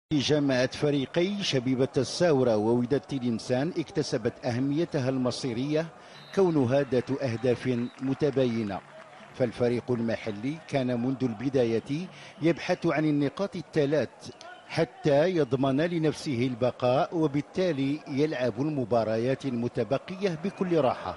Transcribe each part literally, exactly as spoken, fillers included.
جامعة فريقي شبيبة الساورة ووداد تلمسان اكتسبت أهميتها المصيرية كونها ذات أهداف متباينة. فالفريق المحلي كان منذ البداية يبحث عن النقاط الثلاث حتى يضمن لنفسه البقاء، وبالتالي يلعب المباريات المتبقية بكل راحة.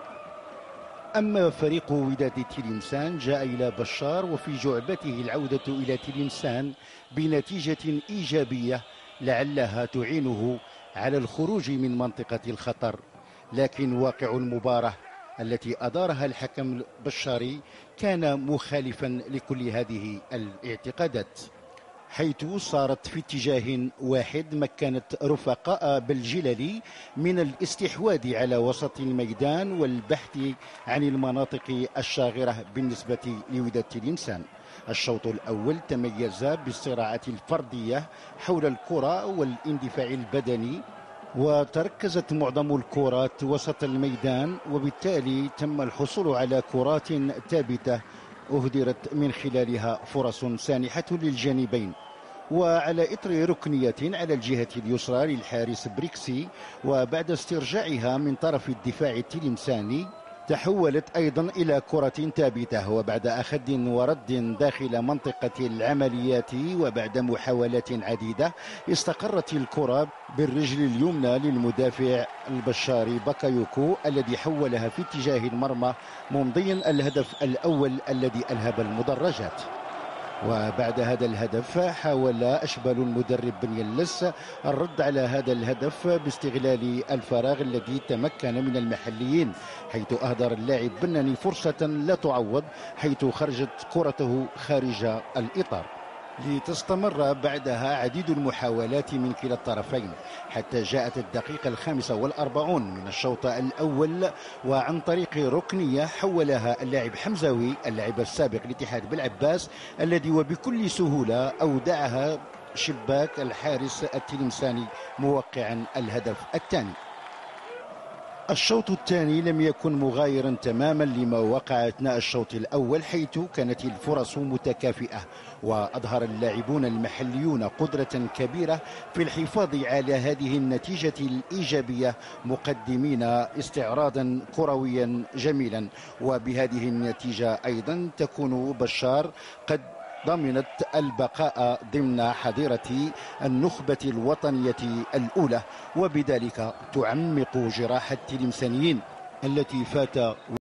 أما فريق وداد تلمسان جاء إلى بشار وفي جعبته العودة إلى تلمسان بنتيجة إيجابية لعلها تعينه على الخروج من منطقة الخطر، لكن واقع المباراة التي أدارها الحكم البشاري كان مخالفا لكل هذه الاعتقادات، حيث صارت في اتجاه واحد مكنت رفقاء بالجللي من الاستحواذ على وسط الميدان والبحث عن المناطق الشاغرة بالنسبة لوداد تلمسان. الشوط الأول تميز بالصراعات الفردية حول الكرة والاندفاع البدني، وتركزت معظم الكرات وسط الميدان، وبالتالي تم الحصول على كرات ثابتة أهدرت من خلالها فرص سانحة للجانبين. وعلى إثر ركنية على الجهة اليسرى للحارس بريكسي، وبعد استرجاعها من طرف الدفاع التلمساني تحولت أيضا إلى كرة ثابتة، وبعد أخذ ورد داخل منطقة العمليات وبعد محاولات عديدة استقرت الكرة بالرجل اليمنى للمدافع البشاري باكايوكو الذي حولها في اتجاه المرمى ممضيا الهدف الأول الذي ألهب المدرجات. وبعد هذا الهدف حاول أشبال المدرب بن يلس الرد على هذا الهدف باستغلال الفراغ الذي تمكن من المحليين، حيث أهدر اللاعب بناني فرصة لا تعوض، حيث خرجت كرته خارج الإطار، لتستمر بعدها عديد المحاولات من كلا الطرفين حتى جاءت الدقيقة الخامسة والأربعون من الشوط الأول، وعن طريق ركنية حولها اللاعب حمزاوي اللاعب السابق لاتحاد بالعباس الذي وبكل سهولة أودعها شباك الحارس التلمساني موقعا الهدف الثاني. الشوط الثاني لم يكن مغايرا تماما لما وقع اثناء الشوط الاول، حيث كانت الفرص متكافئه، واظهر اللاعبون المحليون قدره كبيره في الحفاظ على هذه النتيجه الايجابيه، مقدمين استعراضا كرويا جميلا. وبهذه النتيجه ايضا تكون بشار قد ضمنت البقاء ضمن حظيرة النخبة الوطنية الأولى، وبذلك تعمق جراح التلمسانيين التي فات